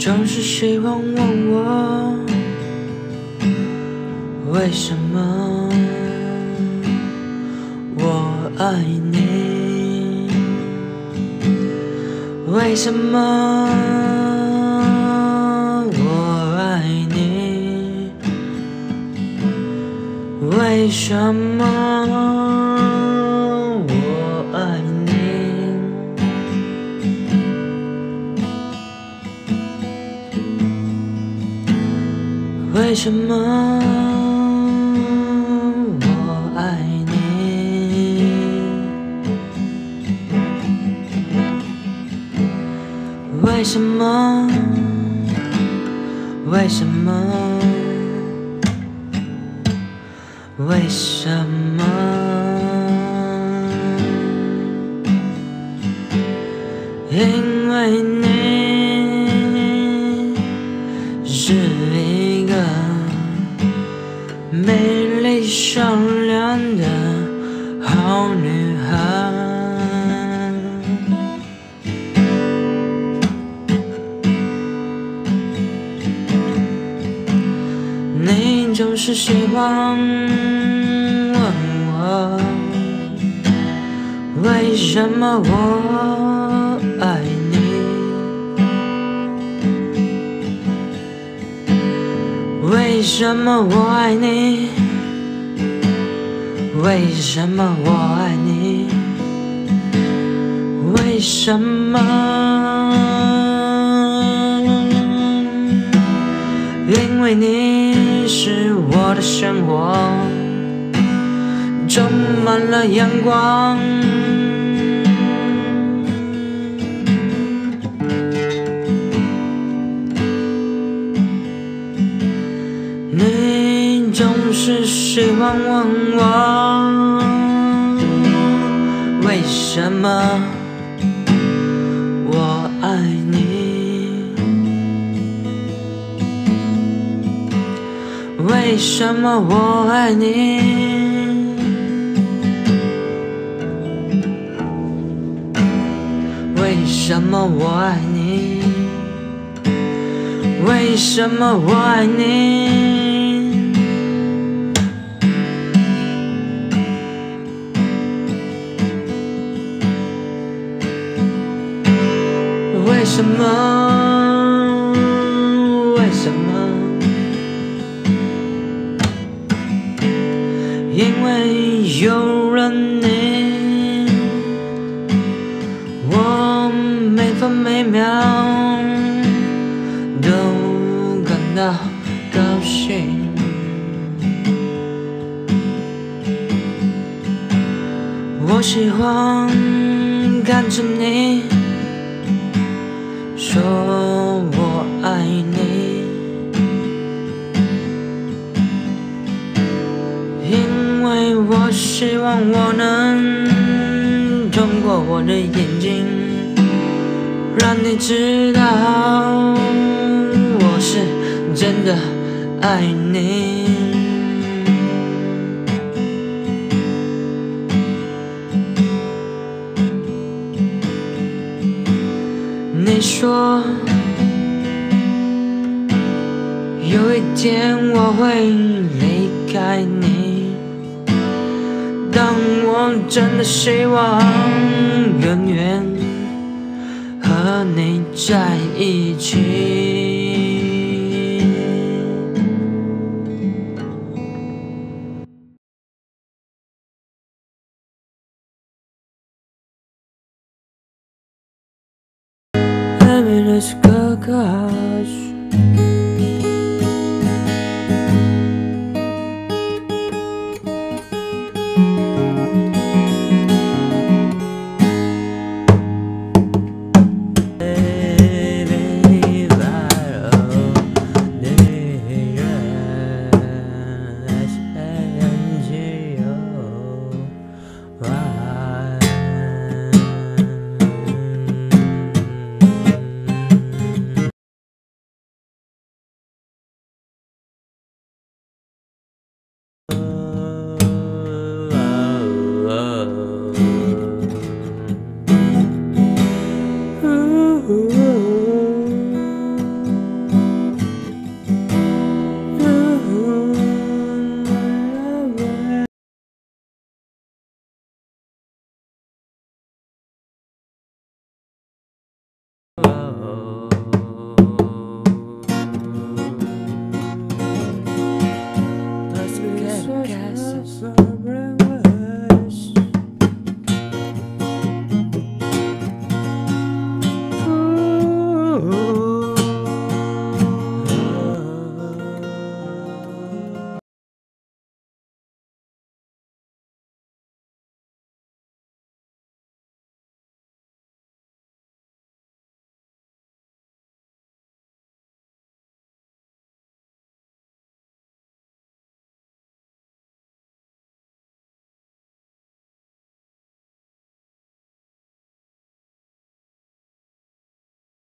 总是希望问我，为什么我爱你？为什么我爱你？为什么我爱你？为什么我爱你？为什么？为什么？为什么？因为你是一个美丽善良的好女孩，你总是喜欢问我，为什么我爱你？为什么我爱你？为什么我爱你？为什么？因为你是我的生活，充满了阳光。你总是喜欢问我，为什么我爱你？为什么我爱你？为什么我爱你？为什么我爱你？为什么？为什么？因为有了你，我每分每秒都感到高兴。我喜欢看着你，说我爱你，因为我希望我能通过我的眼睛，让你知道我是真的爱你。你说有一天我会离开你，但我真的希望永远和你在一起。Baby, let's go,